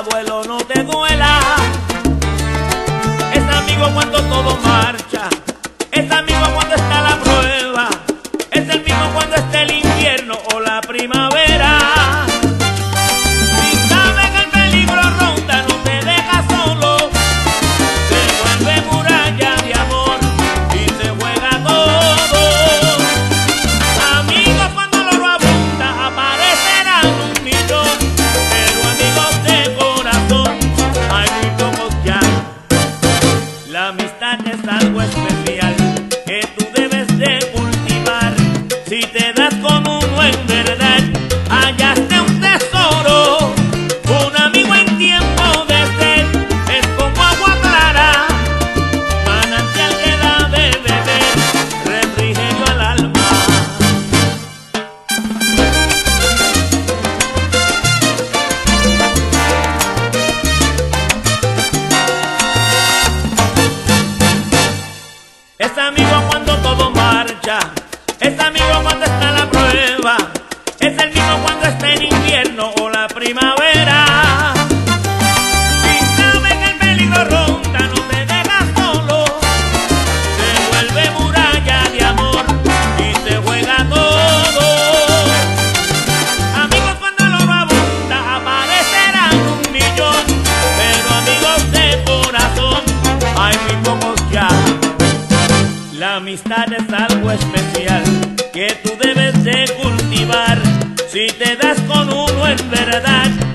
duelo no te duela. Es amigo cuando todo marcha, es amigo cuando está la prueba, es el mismo cuando está el invierno o la primavera. Si sabe que el peligro ronda, no te deja solo, se vuelve muralla de amor y se juega todo. Amigos cuando el oro abunda, aparecerán un millón, pero amigos de corazón hay muy pocos ya. La amistad es algo especial que tú debes de cultivar. Si te das con uno en verdad, hallaste un tesoro. Un amigo en tiempo de sed es como agua clara, manantial que da de beber, refrigerio al alma. Es amigo cuando todo marcha, es amigo cuando está la prueba, es el mismo cuando está en invierno o la primavera. Si sabe que el peligro ronda, no te deja solo, se vuelve muralla de amor y se juega todo. Amigos cuando el oro abunda, aparecerán un millón, pero amigos de corazón hay muy pocos ya. La amistad es algo especial que tú debes de cultivar. Si te das con uno en verdad,